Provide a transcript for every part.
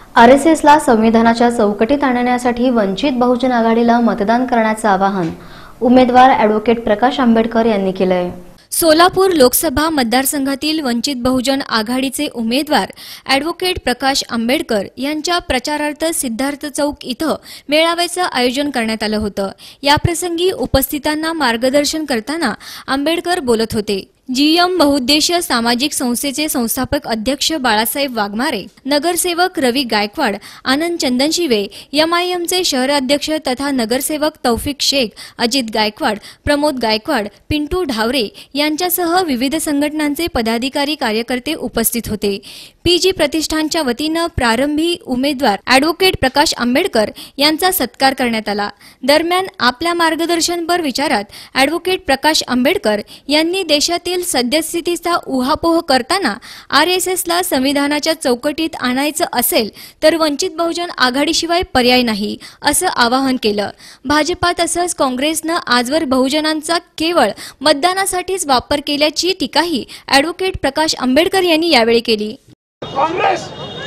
आरएसएसला संविधानाच्या चौकटीत आणण्यासाठी वंचित बहुजन आघाडीला मतदान करण्याचे आवाहन उमेदवार ॲडव्होकेट प्रकाश आंबेडकर यांनी केले आहे। सोलापूर लोकसभा मतदारसंघातील वंचित बहुजन आघाडीचे उमेदवार ॲडव्होकेट प्रकाश आंबेडकर यांच्या प्रचारार्थ सिद्धार्थ चौक इथं मेळाव्याचं आयोजन करण्यात आलं होतं। याप्रसंगी उपस्थितांना मार्गदर्शन करताना आंबेडकर बोलत होते। जीएम बहुउद्देशीय सामाजिक संस्थेचे संस्थापक अध्यक्ष बाळासाहेब वाघमारे, नगरसेवक रवी गायकवाड, आनंद चंदनशिवे, एमआयएमचे शहर अध्यक्ष तथा नगरसेवक तौफिक शेख, अजित गायकवाड, प्रमोद गायकवाड, पिंटू ढावरे यांच्यासह विविध संघटनांचे पदाधिकारी कार्यकर्ते उपस्थित होते। पीजी प्रतिष्ठानच्या वतीने प्रारंभी उमेदवार ॲडव्होकेट प्रकाश आंबेडकर यांचा सत्कार करण्यात आला। दरम्यान आपल्या मार्गदर्शनपर विचारात ॲडव्होकेट प्रकाश आंबेडकर यांनी देशातील सद्यस्थितीचा उहापोह करताना आरएसएसला संविधानाच्या चौकटीत आणायचं असेल तर वंचित बहुजन आघाडीशिवाय पर्याय नाही असं आवाहन केलं। भाजपा तसंच काँग्रेसनं आजवर बहुजनांचा केवळ मतदानासाठीच वापर केल्याची टीकाही ॲडव्होकेट प्रकाश आंबेडकर यांनी यावेळी केली। काँग्रेस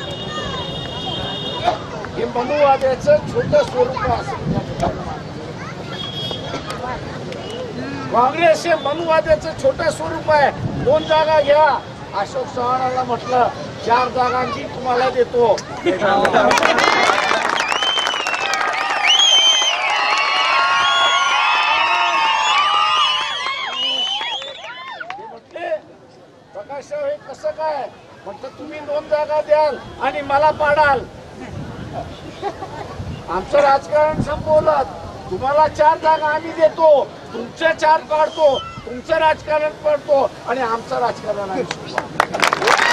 हे मनुवाद्याचं छोटं स्वरूप आहे। काँग्रेस हे मनुवाद्याचं छोटं स्वरूप आहे। 2 जागा घ्या, अशोक चव्हाणाला म्हटलं 4 जागांची तुम्हाला देतो। प्रकाशराव हे कसं काय म्हटलं, तुम्ही 2 जागा द्याल आणि मला पाडाल। आमचं राजकारण संपवलं, तुम्हाला 4 जागा आम्ही देतो, तुमचे 4 पाडतो, तुमचं राजकारण पडतो आणि आमचं राजकारण आहे।